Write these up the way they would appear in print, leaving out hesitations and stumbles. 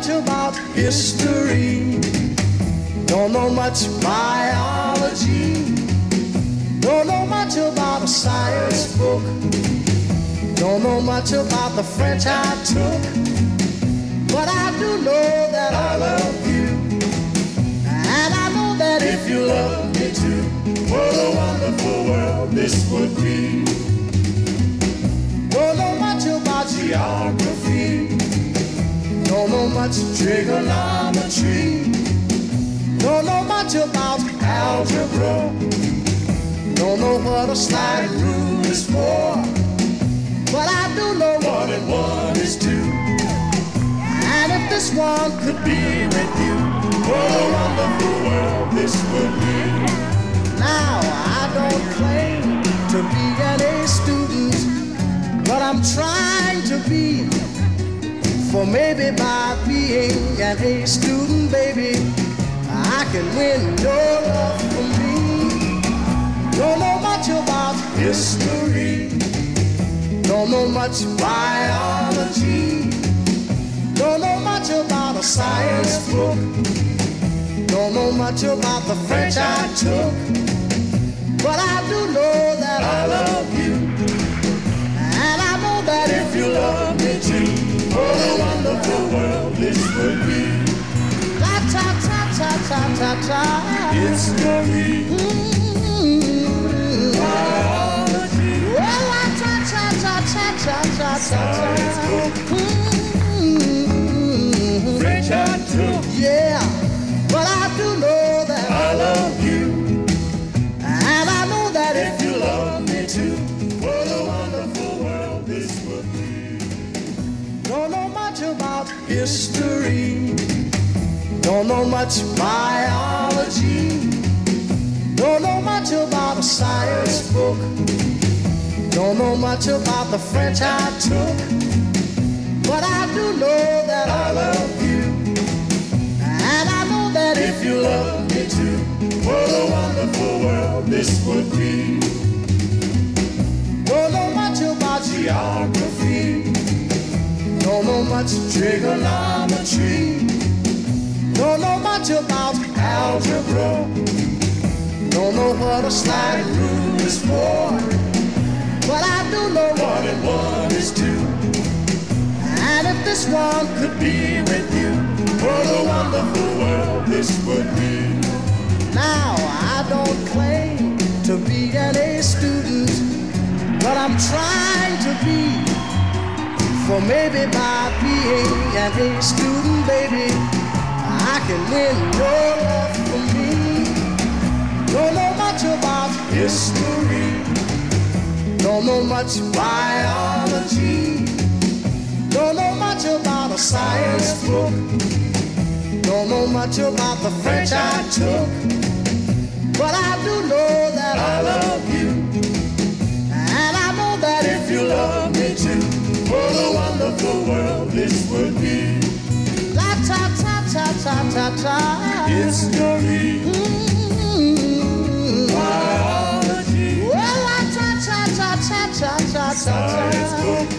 much about history. Don't know much biology. Don't know much about a science book. Don't know much about the French I took. But I do know that I love you. And I know that if you love me too, what a wonderful world this would be. Don't know much about geography. Don't know much trigonometry. Don't know much about algebra. Don't know what a slide rule is for. But I do know 1 and 1 is 2. And if this one could be with you, what a wonderful world this would be. Now I don't claim to be an A student, but I'm trying to be. For maybe by being an A student, baby, I can win your love for me. Don't know much about history. Don't know much biology. Don't know much about a science book. Don't know much about the French I took. But I do know that I love you. And I know that if you love me too, what a wonderful world this would be. La ta ta ta ta ta ta. History. Biology. Well, la ta ta ta ta ta ta ta ta. French I took. Yeah, but I do know that I love you. And I know that if you love me too, what a wonderful world this would be. Don't know much about history. Don't know much biology. Don't know much about a science book. Don't know much about the French I took. But I do know that I love you. And I know that if you love me too, what a wonderful world this would be. Don't know much about geography. Don't know much trigonometry. Don't know much about algebra. Don't know what a slide rule is for. But I do know 1 and 1 is 2. And if this one could be with you, what a wonderful world this would be. Now I don't claim to be an A student, but I'm trying to be. For maybe by being an A student, baby, I can win your love for me. Don't know much about history. Don't know much biology. Don't know much about a science book. Don't know much about the French I took. But I do know that I love you. And I know that if you love me too, what a wonderful world this would be. La ta ta ta ta ta ta. History. Biology. Well, la ta ta ta ta ta ta ta. Science book.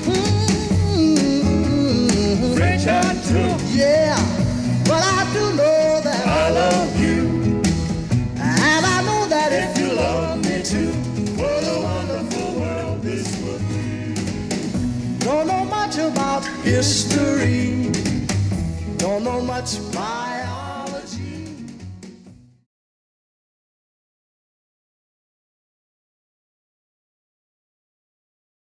French I took. Yeah, but I do know that I love you. And I know that if you love me too, what a wonderful world this would be. Don't know much about history. Don't know much about